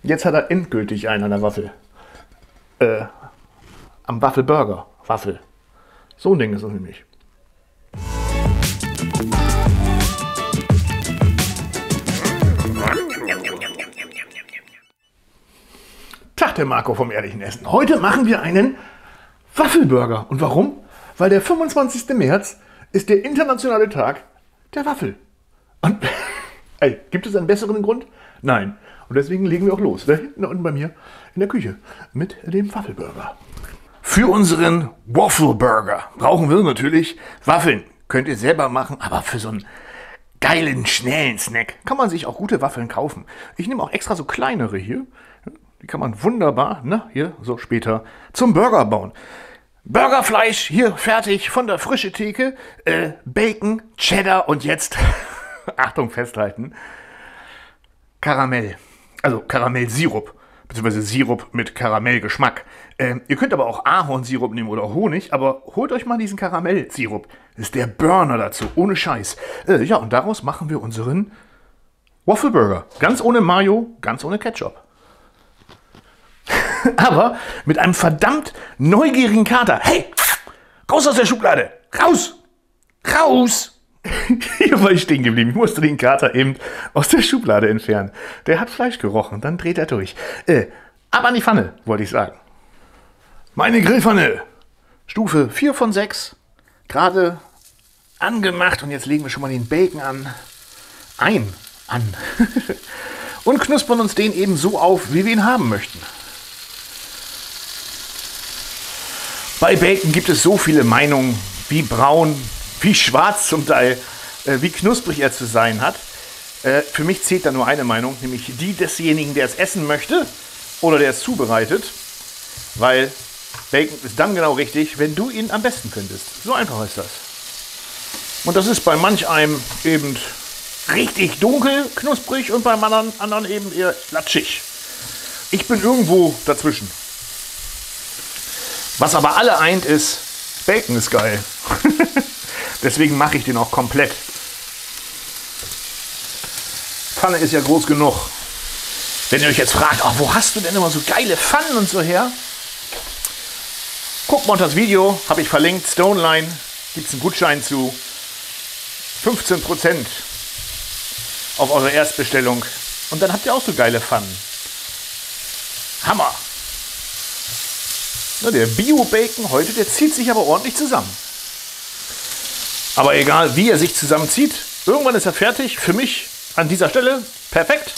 Jetzt hat er endgültig einen an der Waffel. Am Waffelburger. Waffel. So ein Ding ist das nämlich. Tag, der Marco vom Ehrlichen Essen. Heute machen wir einen Waffelburger. Und warum? Weil der 25. März ist der internationale Tag der Waffel. Und ey, gibt es einen besseren Grund? Nein. Und deswegen legen wir auch los. Da hinten unten bei mir in der Küche mit dem Waffelburger. Für unseren Waffleburger brauchen wir natürlich Waffeln. Könnt ihr selber machen, aber für so einen geilen, schnellen Snack kann man sich auch gute Waffeln kaufen. Ich nehme auch extra so kleinere hier. Die kann man wunderbar, hier so später zum Burger bauen. Burgerfleisch hier fertig von der frischen Theke. Bacon, Cheddar und jetzt, Achtung, festhalten, Karamell. Also Karamellsirup, beziehungsweise Sirup mit Karamellgeschmack. Ihr könnt aber auch Ahornsirup nehmen oder Honig, aber holt euch mal diesen Karamellsirup. Das ist der Burner dazu, ohne Scheiß. Ja, und daraus machen wir unseren Waffelburger. Ganz ohne Mayo, ganz ohne Ketchup. Aber mit einem verdammt neugierigen Kater. Hey, raus aus der Schublade! Raus! Raus! Hier war ich stehen geblieben. Ich musste den Kater eben aus der Schublade entfernen. Der hat Fleisch gerochen. Dann dreht er durch. Ab an die Pfanne, wollte ich sagen. Meine Grillpfanne. Stufe 4 von 6. Gerade angemacht. Und jetzt legen wir schon mal den Bacon an. Und knuspern uns den eben so auf, wie wir ihn haben möchten. Bei Bacon gibt es so viele Meinungen, wie braun, wie schwarz zum Teil, wie knusprig er zu sein hat. Für mich zählt da nur eine Meinung, nämlich die desjenigen, der es essen möchte oder der es zubereitet. Weil Bacon ist dann genau richtig, wenn du ihn am besten könntest. So einfach ist das. Und das ist bei manch einem eben richtig dunkel, knusprig und beim anderen eben eher latschig. Ich bin irgendwo dazwischen. Was aber alle eint ist, Bacon ist geil. Deswegen mache ich den auch komplett. Pfanne ist ja groß genug. Wenn ihr euch jetzt fragt, ach, wo hast du denn immer so geile Pfannen und so her? Guckt mal unter das Video, habe ich verlinkt, Stoneline, gibt es einen Gutschein zu 15% auf eure Erstbestellung. Und dann habt ihr auch so geile Pfannen. Hammer! Na, der Bio-Bacon heute, der zieht sich aber ordentlich zusammen. Aber egal, wie er sich zusammenzieht, irgendwann ist er fertig. Für mich an dieser Stelle perfekt.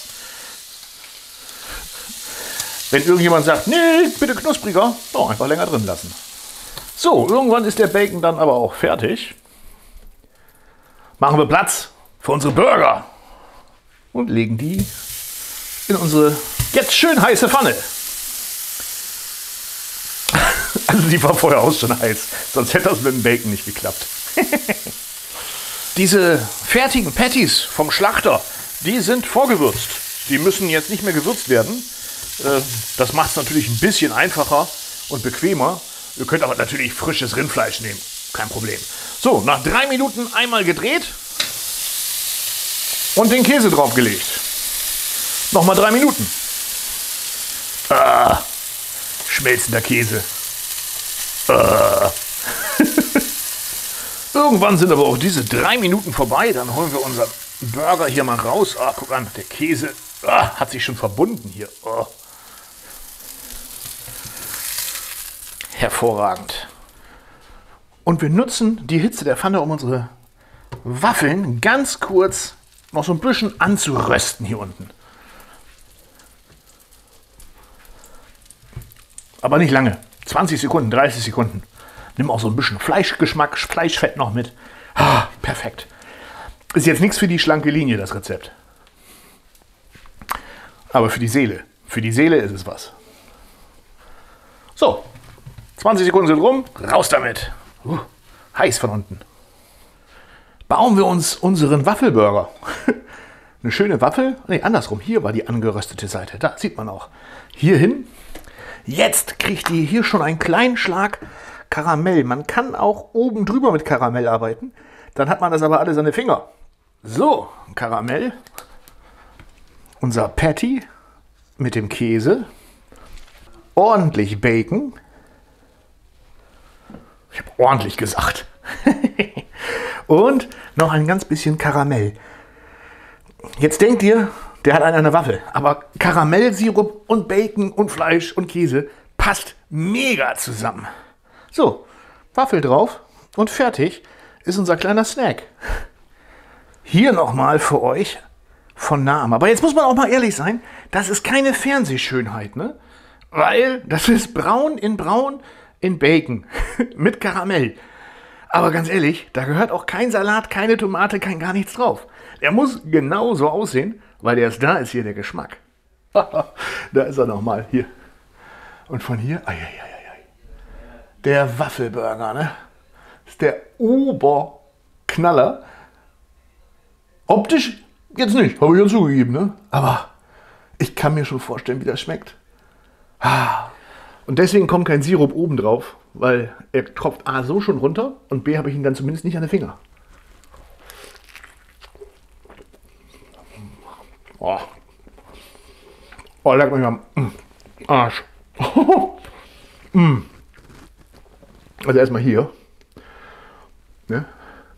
Wenn irgendjemand sagt, nee, bitte knuspriger, doch einfach länger drin lassen. So, irgendwann ist der Bacon dann aber auch fertig. Machen wir Platz für unsere Burger und legen die in unsere jetzt schön heiße Pfanne. Also die war vorher auch schon heiß, sonst hätte das mit dem Bacon nicht geklappt. Diese fertigen Patties vom Schlachter, die sind vorgewürzt. Die müssen jetzt nicht mehr gewürzt werden. Das macht es natürlich ein bisschen einfacher und bequemer. Ihr könnt aber natürlich frisches Rindfleisch nehmen. Kein Problem. So, nach 3 Minuten einmal gedreht und den Käse draufgelegt. Nochmal 3 Minuten. Schmelzender Käse. Irgendwann sind aber auch diese 3 Minuten vorbei. Dann holen wir unseren Burger hier mal raus. Guck an, der Käse hat sich schon verbunden hier. Hervorragend. Und wir nutzen die Hitze der Pfanne, um unsere Waffeln ganz kurz noch so ein bisschen anzurösten hier unten. Aber nicht lange. 20 Sekunden, 30 Sekunden. Nimm auch so ein bisschen Fleischgeschmack, Fleischfett noch mit. Perfekt. Ist jetzt nichts für die schlanke Linie, das Rezept. Aber für die Seele. Für die Seele ist es was. So. 20 Sekunden sind rum. Raus damit. Heiß von unten. Bauen wir uns unseren Waffelburger. Eine schöne Waffel. Ne, andersrum. Hier war die angeröstete Seite. Da sieht man auch. Hier hin. Jetzt kriegt ihr hier schon einen kleinen Schlag Karamell. Man kann auch oben drüber mit Karamell arbeiten. Dann hat man das aber alles an den Finger. So, Karamell. Unser Patty. mit dem Käse, ordentlich Bacon. Ich habe ordentlich gesagt. Und noch ein ganz bisschen Karamell. Jetzt denkt ihr, der hat eine Waffel. Aber Karamellsirup und Bacon und Fleisch und Käse passt mega zusammen. So, Waffel drauf und fertig ist unser kleiner Snack. Hier nochmal für euch von Namen. Aber jetzt muss man auch mal ehrlich sein, das ist keine Fernsehschönheit, ne? Weil das ist braun in Bacon mit Karamell. Aber ganz ehrlich, da gehört auch kein Salat, keine Tomate, kein gar nichts drauf. Der muss genauso aussehen, weil erst da ist hier der Geschmack. Da ist er nochmal, hier. Und von hier, der Waffelburger, ne? Das ist der Oberknaller. Optisch jetzt nicht, habe ich ja zugegeben, ne? Aber ich kann mir schon vorstellen, wie das schmeckt. Und deswegen kommt kein Sirup oben drauf, weil er tropft A so schon runter und B habe ich ihn dann zumindest nicht an den Finger. Oh, leck mich am Arsch. Also erstmal hier. Ne?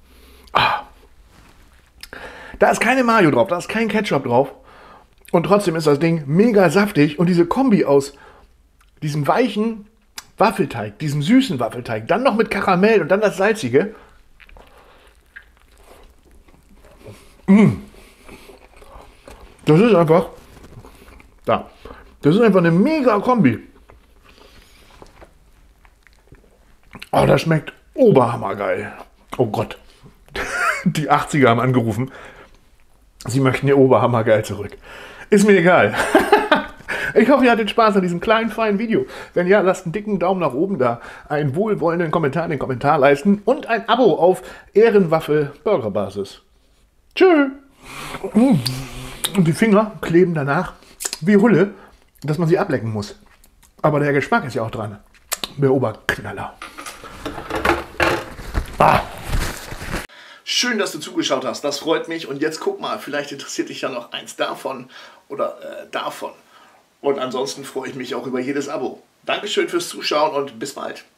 Da ist keine Mayo drauf, da ist kein Ketchup drauf. Und trotzdem ist das Ding mega saftig. Und diese Kombi aus diesem weichen Waffelteig, diesem süßen Waffelteig, dann noch mit Karamell und dann das salzige. Das ist einfach, das ist einfach eine mega Kombi. Oh, das schmeckt oberhammergeil. Oh Gott, die 80er haben angerufen. Sie möchten ihr Oberhammergeil zurück. Ist mir egal. Ich hoffe, ihr hattet Spaß an diesem kleinen, feinen Video. Wenn ja, lasst einen dicken Daumen nach oben da, einen wohlwollenden Kommentar in den Kommentar leisten und ein Abo auf Ehrenwaffel Burger Basis. Tschö! Und die Finger kleben danach wie Hulle, dass man sie ablecken muss. Aber der Geschmack ist ja auch dran. Der Oberknaller. Schön, dass du zugeschaut hast. Das freut mich. Und jetzt guck mal, vielleicht interessiert dich ja noch eins davon oder davon. Und ansonsten freue ich mich auch über jedes Abo. Dankeschön fürs Zuschauen und bis bald.